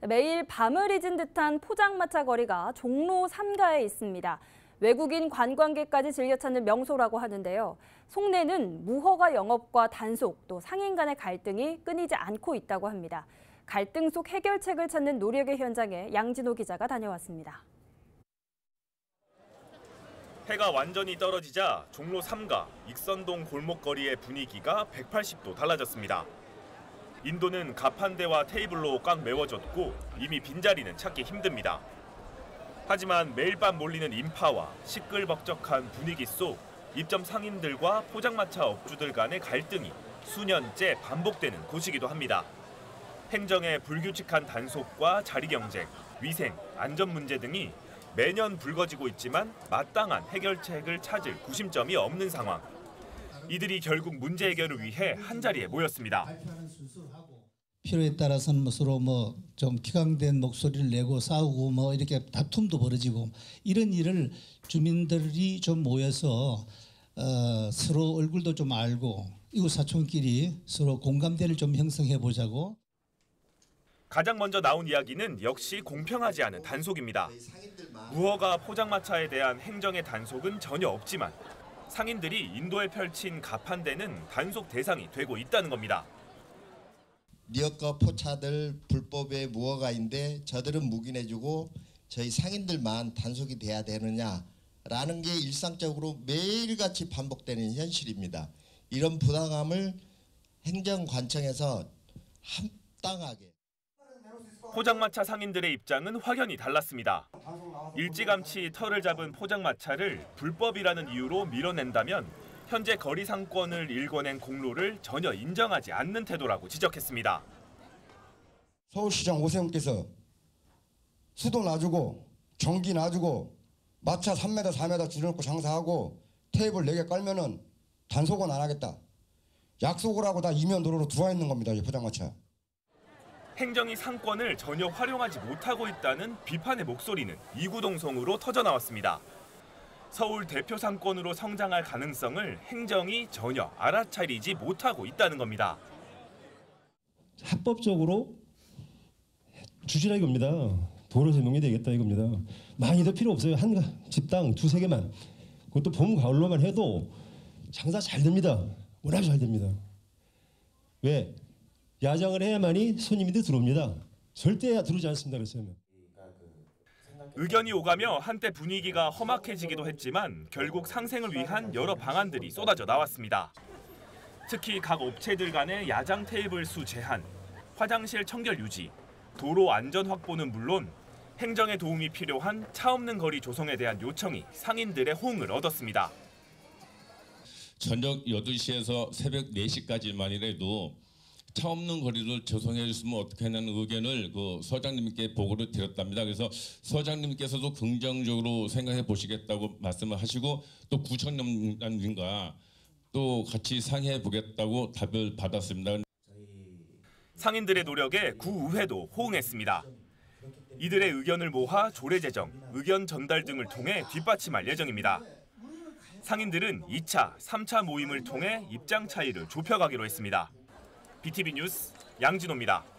매일 밤을 잊은 듯한 포장마차 거리가 종로 3가에 있습니다. 외국인 관광객까지 즐겨 찾는 명소라고 하는데요. 송내는 무허가 영업과 단속, 또 상인 간의 갈등이 끊이지 않고 있다고 합니다. 갈등 속 해결책을 찾는 노력의 현장에 양진호 기자가 다녀왔습니다. 해가 완전히 떨어지자 종로 3가 익선동 골목거리의 분위기가 180도 달라졌습니다. 인도는 가판대와 테이블로 꽉 메워졌고 이미 빈자리는 찾기 힘듭니다. 하지만 매일 밤 몰리는 인파와 시끌벅적한 분위기 속 입점 상인들과 포장마차 업주들 간의 갈등이 수년째 반복되는 곳이기도 합니다. 행정의 불규칙한 단속과 자리 경쟁, 위생, 안전 문제 등이 매년 불거지고 있지만 마땅한 해결책을 찾을 구심점이 없는 상황. 이들이 결국 문제 해결을 위해 한자리에 모였습니다. 필요에 따라서는 서로 좀 격앙된 목소리를 내고 싸우고 이렇게 다툼도 벌어지고 이런 일을 주민들이 좀 모여서 서로 얼굴도 좀 알고 이웃 사촌끼리 서로 공감대를 좀 형성해 보자고. 가장 먼저 나온 이야기는 역시 공평하지 않은 단속입니다. 무허가 포장마차에 대한 행정의 단속은 전혀 없지만 상인들이 인도에 펼친 가판대는 단속 대상이 되고 있다는 겁니다. 리어커 포차들 불법의 무허가인데 저들은 묵인해주고 저희 상인들만 단속이 돼야 되느냐라는 게 일상적으로 매일같이 반복되는 현실입니다. 이런 부당함을 행정관청에서 합당하게. 포장마차 상인들의 입장은 확연히 달랐습니다. 일찌감치 털을 잡은 포장마차를 불법이라는 이유로 밀어낸다면 현재 거리 상권을 일궈낸 공로를 전혀 인정하지 않는 태도라고 지적했습니다. 서울시장 오세훈께서 수도 놔주고 전기 놔주고 마차 3m, 4m 줄여놓고 장사하고 테이블 4개 깔면은 단속은 안 하겠다. 약속을 하고 다 이면 도로로 들어와 있는 겁니다. 이 포장마차. 행정이 상권을 전혀 활용하지 못하고 있다는 비판의 목소리는 이구동성으로 터져나왔습니다. 서울 대표 상권으로 성장할 가능성을 행정이 전혀 알아차리지 못하고 있다는 겁니다. 합법적으로 주시라 이겁니다. 도로에서 농해되겠다 이겁니다. 많이도 필요 없어요. 한 집당 2-3개만. 그것도 봄, 가을로만 해도 장사 잘 됩니다. 워낙 잘 됩니다. 왜? 야장을 해야만이 손님들이 들어옵니다. 절대 들어오지 않습니다. 그랬어요. 의견이 오가며 한때 분위기가 험악해지기도 했지만 결국 상생을 위한 여러 방안들이 쏟아져 나왔습니다. 특히 각 업체들 간의 야장 테이블 수 제한, 화장실 청결 유지, 도로 안전 확보는 물론 행정의 도움이 필요한 차 없는 거리 조성에 대한 요청이 상인들의 호응을 얻었습니다. 저녁 8시에서 새벽 4시까지만이라도 차 없는 거리를 조성해 줬으면 어떻게 하냐는 의견을 서장님께 보고를 드렸답니다. 그래서 서장님께서도 긍정적으로 생각해 보시겠다고 말씀을 하시고 또 구청장님과 또 같이 상의해 보겠다고 답을 받았습니다. 상인들의 노력에 구의회도 호응했습니다. 이들의 의견을 모아 조례 제정, 의견 전달 등을 통해 뒷받침할 예정입니다. 상인들은 2차, 3차 모임을 통해 입장 차이를 좁혀가기로 했습니다. BTV 뉴스 양진호입니다.